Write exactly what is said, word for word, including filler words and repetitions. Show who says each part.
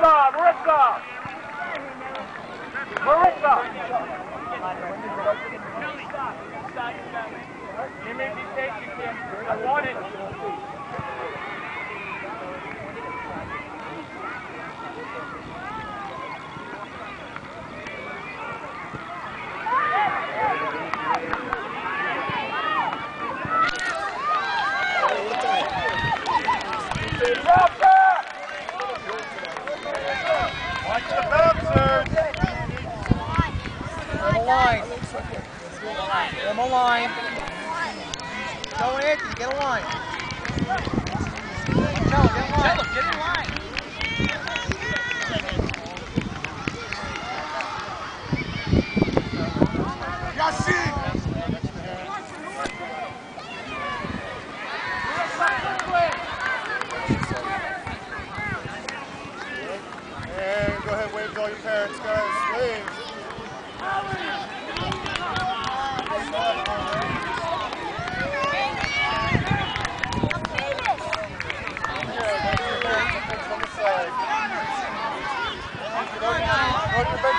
Speaker 1: Marissa! Marissa! Marissa! You may be patient, Kim. I want it.
Speaker 2: Watch the bouncers! Get him a line. Get him a line. Go Anthony, get a line. Tell him, get a line. Tell him, get a line. Yassi! Hey, go ahead, wave to all your parents, guys. Wave. Yeah, that's your parents on the side. Go to your